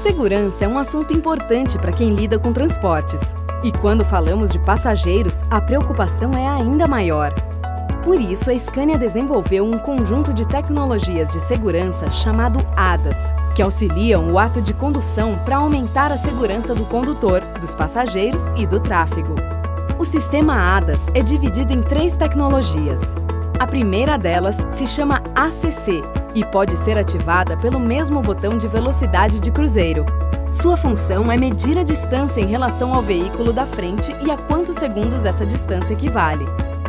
Segurança é um assunto importante para quem lida com transportes. E quando falamos de passageiros, a preocupação é ainda maior. Por isso, a Scania desenvolveu um conjunto de tecnologias de segurança chamado ADAS, que auxiliam o ato de condução para aumentar a segurança do condutor, dos passageiros e do tráfego. O sistema ADAS é dividido em 3 tecnologias. A primeira delas se chama ACC e pode ser ativada pelo mesmo botão de velocidade de cruzeiro. Sua função é medir a distância em relação ao veículo da frente e a quantos segundos essa distância equivale.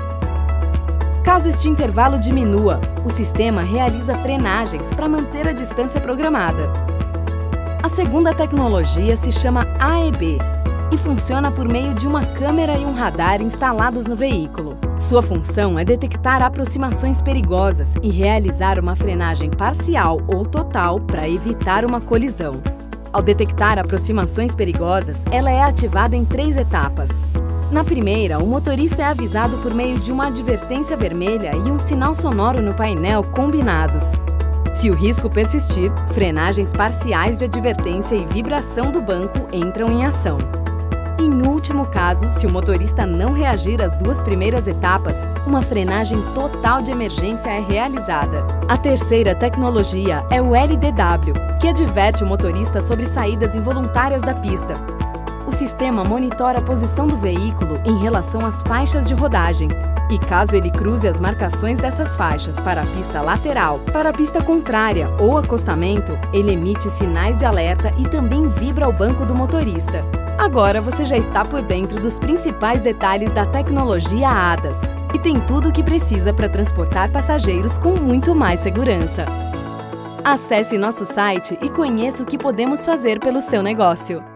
Caso este intervalo diminua, o sistema realiza frenagens para manter a distância programada. A segunda tecnologia se chama AEB e funciona por meio de uma câmera e um radar instalados no veículo. Sua função é detectar aproximações perigosas e realizar uma frenagem parcial ou total para evitar uma colisão. Ao detectar aproximações perigosas, ela é ativada em 3 etapas. Na primeira, o motorista é avisado por meio de uma advertência vermelha e um sinal sonoro no painel combinados. Se o risco persistir, frenagens parciais de advertência e vibração do banco entram em ação. Em último caso, se o motorista não reagir às 2 primeiras etapas, uma frenagem total de emergência é realizada. A terceira tecnologia é o LDW, que adverte o motorista sobre saídas involuntárias da pista. O sistema monitora a posição do veículo em relação às faixas de rodagem e, caso ele cruze as marcações dessas faixas para a pista lateral, para a pista contrária ou acostamento, ele emite sinais de alerta e também vibra o banco do motorista. Agora você já está por dentro dos principais detalhes da tecnologia ADAS e tem tudo o que precisa para transportar passageiros com muito mais segurança. Acesse nosso site e conheça o que podemos fazer pelo seu negócio.